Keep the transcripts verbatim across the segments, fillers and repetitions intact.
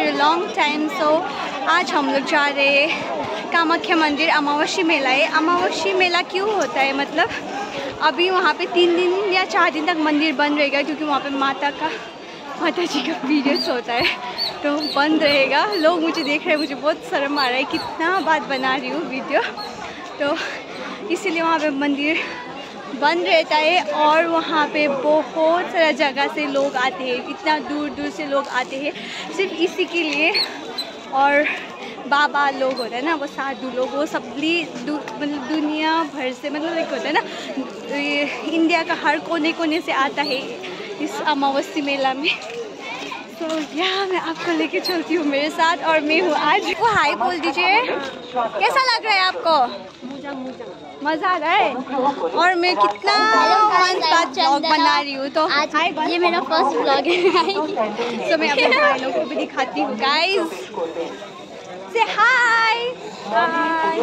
After a long time. So आज हम लोग जा रहे हैं कामाख्या मंदिर। अमावस्या मेला है। अमावस्या मेला क्यों होता है, मतलब अभी वहाँ पे तीन दिन या चार दिन तक मंदिर बंद रहेगा, क्योंकि वहाँ पे माता का माता जी का पीरियड्स होता है, तो बंद रहेगा। लोग मुझे देख रहे हैं, मुझे बहुत शर्म आ रहा है, कितना बात बना रही हूँ वीडियो, तो इसीलिए वहाँ पे मंदिर बंद रहता है। और वहाँ पे बहुत सारा जगह से लोग आते हैं, इतना दूर दूर से लोग आते हैं सिर्फ इसी के लिए। और बाबा लोग होता है ना, वो साधु लोग, वो सब दु, मतलब दुनिया भर से, मतलब एक होता है ना, इंडिया का हर कोने कोने से आता है इस अमावस्या मेला में। तो यहाँ मैं आपको लेके चलती हूँ मेरे साथ, और मैं हूँ आज। वो हाय बोल दीजिए, कैसा लग रहा है आपको? मज़ा आ रहा है। और मैं कितना मंथ बाद ब्लॉग बना रही हूँ, तो आज ये मेरा फर्स्ट ब्लॉग है। तो मैं अपने भाई लोगों को भी दिखाती हूँ। गाइस से हाय हाय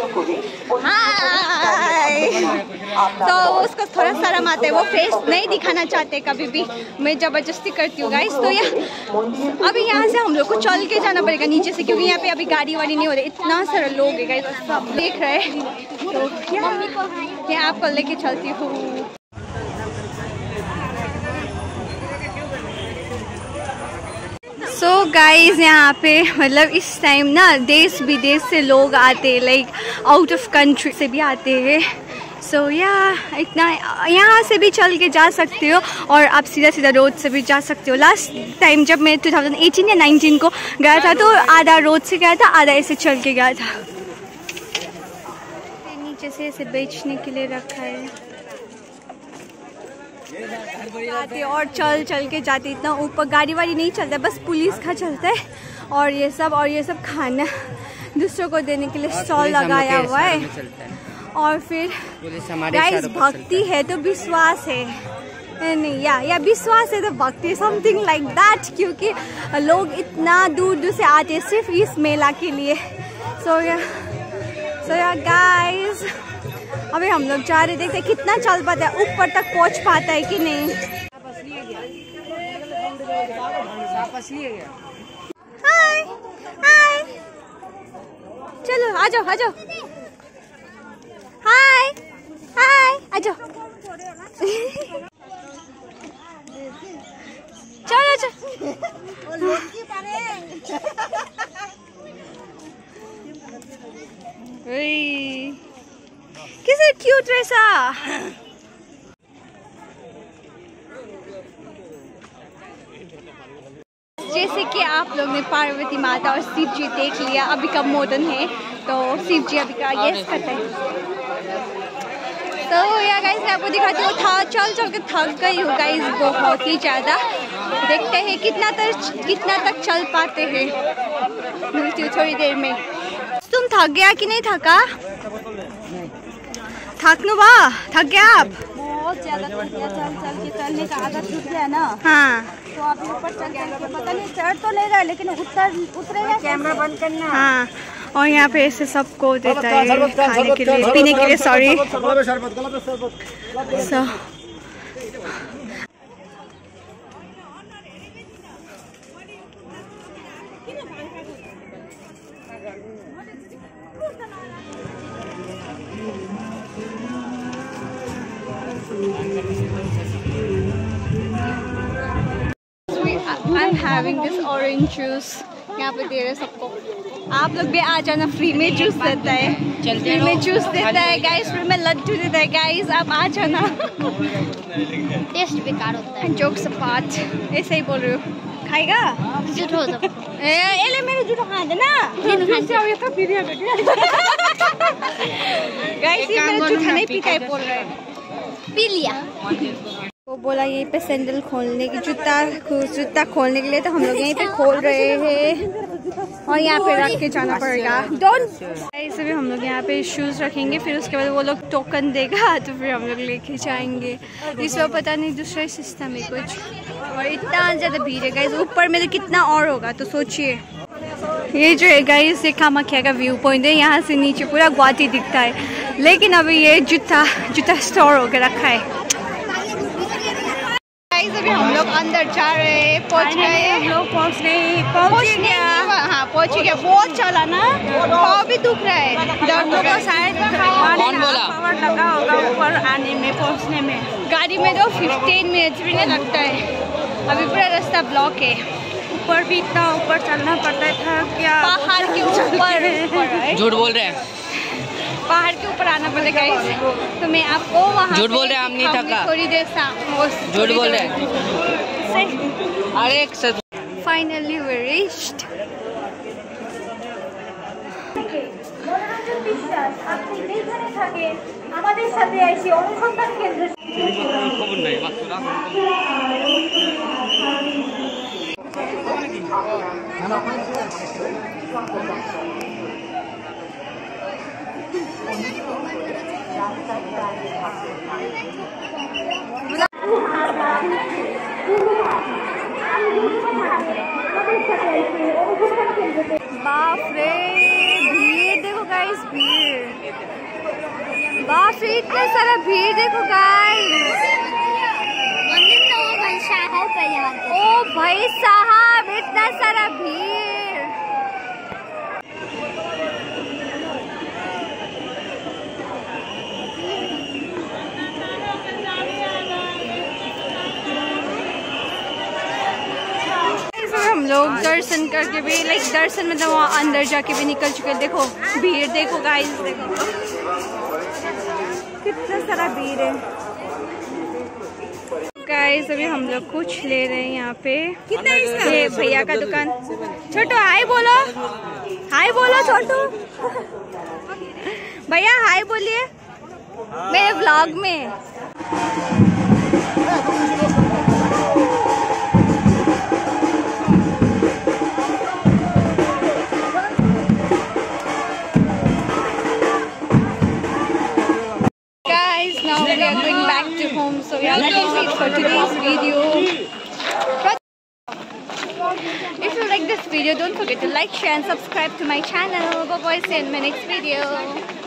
हाय। तो उसको थोड़ा शर्म आता है, वो फेस नहीं दिखाना चाहते कभी भी, मैं ज़बरदस्ती करती हूँ गाइस। तो यहाँ अभी यहाँ से हम लोग को चल के जाना पड़ेगा नीचे से, क्योंकि यहाँ पे अभी गाड़ी वाड़ी नहीं हो रही, इतना सारा लोग है गाइस, सब देख रहे हैं। तो यहाँ आपको लेके चलती हूँ। सो so गाइज यहाँ पे मतलब इस टाइम ना देश विदेश से लोग आते हैं, लाइक आउट ऑफ कंट्री से भी आते हैं। सो so, या yeah, इतना यहाँ से भी चल के जा सकते हो, और आप सीधा सीधा रोड से भी जा सकते हो। लास्ट टाइम जब मैं टू थाउजेंड एटीन या नाइनटीन को गया था, तो आधा रोड से गया था, आधा ऐसे चल के गया था। नीचे से ऐसे बेचने के लिए रखा है, जाते और चल चल के जाते, इतना ऊपर गाड़ी वाड़ी नहीं चलता, बस पुलिस का चलता है। और ये सब और ये सब खाना दूसरों को देने के लिए स्टॉल लगाया हुआ है। और फिर गाइस भक्ति है तो विश्वास है, नहीं या या विश्वास है तो भक्ति, समथिंग लाइक दैट, क्योंकि लोग इतना दूर दूर से आते हैं सिर्फ इस मेला के लिए। सो या सो या गाइस अभी हम लोग जा रहे, देखते कितना चल पाता है, ऊपर तक पहुंच पाता है कि नहीं। हाय हाय, चलो आ जाओ आ जाओ, हाय हाय आ जाओ, चलो चलो। किसे क्यूट ऐसा। जैसे कि आप लोग ने पार्वती माता और शिव जी देख लिया, अभी का मॉडर्न है, तो शिव जी अभी का यस करते हैं। तो यार गाइस मैं आपको दिखाती हूँ, था चल चल के थक गई हूँ गाइस बहुत ही ज़्यादा। देखते हैं कितना तक कितना तक चल पाते हैं, मिलती हूँ थोड़ी देर में। तुम थक गया कि नहीं थका? थकनो बा थक गया आप? बहुत ज्यादा थक गया, चल चल के चलने का आदत छूट गया ना। हाँ तो आप ऊपर चल के पता नहीं चढ़ तो ले रहा, लेकिन उतर उतरेगा। कैमरा बंद करना। हाँ, और यहाँ पे ऐसे सबको देता है खाने के लिए, पीने के लिए, sorry. So I'm having this orange juice, यहाँ पे दे रहे सबको। आप लोग भी आ जाना, फ्री में जूस देता है, फ्री में जूस देता है गाइस, फ्री में लड्डू देता है गाइस, आप आ जाना। टेस्ट बेकार होता है। जोक्स अपार्ट, ऐसे ही बोल रही हूँ। खाएगा? जूठो तो ए एले मेरे जूठो खा देना। गाइस ये मेरा जूठा नहीं पीता है बोल रहे हैं। पी लिया। वो बोला यहीं पे सैंडल खोलने की, जूता जूता खोलने के लिए, तो हम लोग यहीं पे खोल रहे हैं और यहाँ पे रख के जाना पड़ेगा। डोंट ऐसे भी हम लोग यहाँ पे शूज रखेंगे, फिर उसके बाद वो लोग टोकन देगा तो फिर हम लोग लेके जाएंगे। इस बार पता नहीं दूसरा सिस्टम है कुछ, और इतना ज़्यादा भीड़ है गाइस, ऊपर में तो कितना और होगा, तो सोचिए। ये जो है गाइस ये कामाख्या का व्यू पॉइंट है, यहाँ से नीचे पूरा गुवाहाटी दिखता है, लेकिन अभी ये जूता जूता स्टोर होकर रखा है। अभी हम लोग अंदर जा रहे हैं, पहुंच गए, हम लोग पहुंच गए पहुंच गया पहुंच गया। बहुत चला ना, पाँव भी दुख रहा है, दर्द होगा शायद। कौन बोला? पावर लगा होगा ऊपर आने में, पहुंचने में। गाड़ी में तो फिफ्टीन मिनट्स भी नहीं लगता है। अभी पूरा रास्ता ब्लॉक है। ऊपर भी इतना ऊपर चलना पड़ता था क्या? पहाड़ के ऊपर। झूठ बोल रहे हैं, पहाड़ के ऊपर आना पड़ेगा इसे। तो मैं आपको वहाँ झूठ बोल रहे हैं, हम नहीं थका। थोड़ी देर झूठ बोल रहे हैं। अरे एक सच। Finally we reached. আপনি যেখানে থাকেন আমাদের সাথে এসে অনুসন্ধান কেন্দ্র খবর নাই बाप रे, भीड़ देखो गाइस, भीड़। बाप रे, इतना सारा भीड़ देखो गाइस। मंदिर तो वो भाई साहब पे यहाँ पे। ओ भाई साहब, इतना सारा भीड़। हम लोग दर्शन करके भी, लाइक दर्शन मतलब वहाँ अंदर जाके भी निकल चुके। देखो भीड़ देखो गाइस, देखो कितना सारा भीड़ है गाइस। अभी हम लोग कुछ ले रहे हैं यहाँ पे। कितना इसका? ये भैया का दुकान। छोटू हाय बोलो, हाय बोलो छोटू। भैया हाय बोलिए मेरे व्लॉग में। Now we are going back to home, so we are doing it for today's video. If you like this video, don't forget to like, share and subscribe to my channel. Bye bye, see you in my next video.